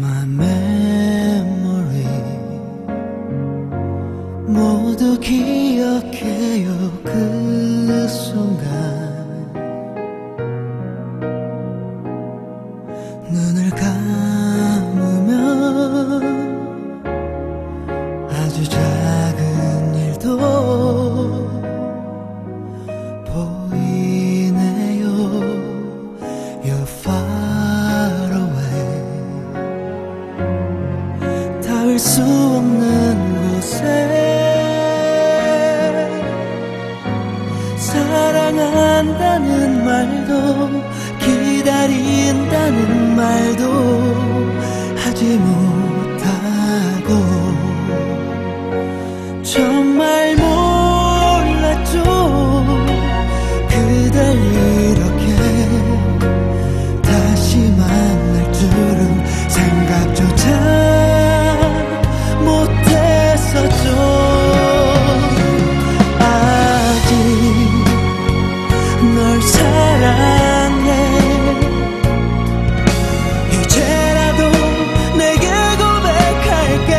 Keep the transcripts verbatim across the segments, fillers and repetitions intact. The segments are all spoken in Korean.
My memory 모두 기억해요. 그 순간 눈을 감으면 아주 작은 일도 보이네요. You're far away. 닿을 수 없는 곳에 사랑한다는 말도 기다린다는 말도 하지 못하고 정말 몰랐죠. 그댈 이렇게 다시 만날 줄은 생각조차 못했었죠. 아직 널 사랑해. 이제라도 내게 고백할게.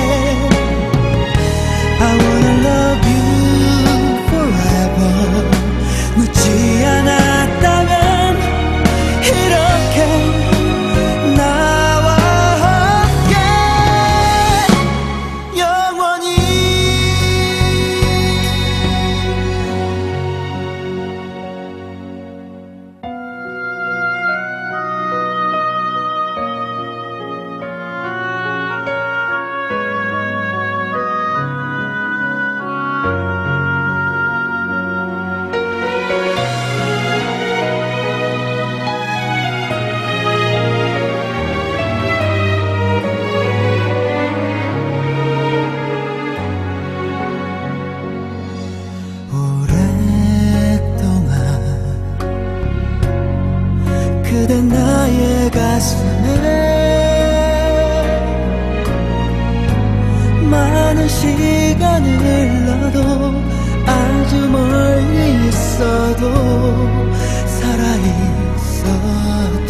I wanna love you forever. 늦지 않았다면 이렇게 나와 함께 영원히. 오랫동안 그대 나의 가슴에 많은 시간을 흘러도 아주 멀리 있어도 살아있었죠.